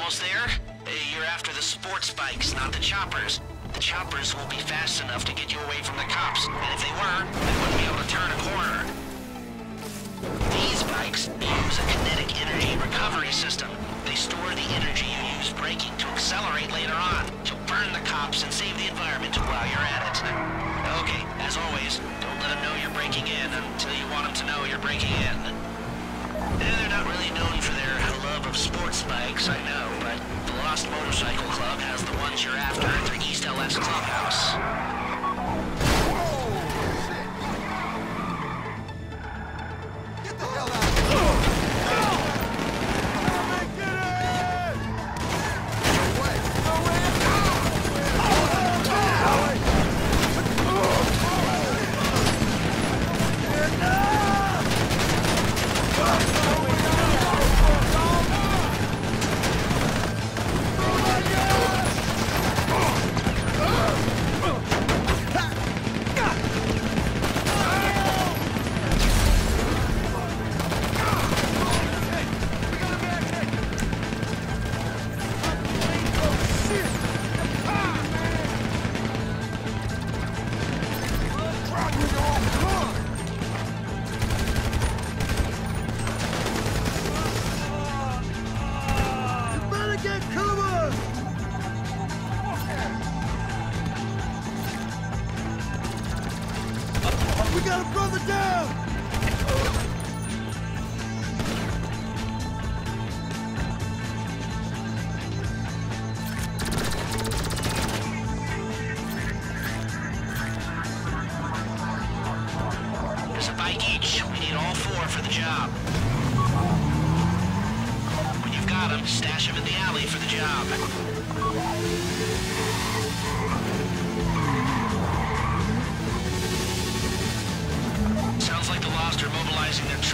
almost there? You're after the sports bikes, not the choppers. The choppers won't be fast enough to get you away from the cops, and if they were, they wouldn't be able to turn a corner. These bikes use a kinetic energy recovery system. They store the energy you use braking to accelerate later on. You'll burn the cops and save the environment while you're at it. Okay, as always, don't let them know you're breaking in until you want them to know you're breaking in. They're not really known for their love of sports bikes, I know, but the Lost Motorcycle Club has the ones you're after at their East LS clubhouse. Get the hell out of here! We got a brother down! There's a bike each. We need all 4 for the job. When you've got them, stash them in the alley for the job. Sounds like the Lost are mobilizing their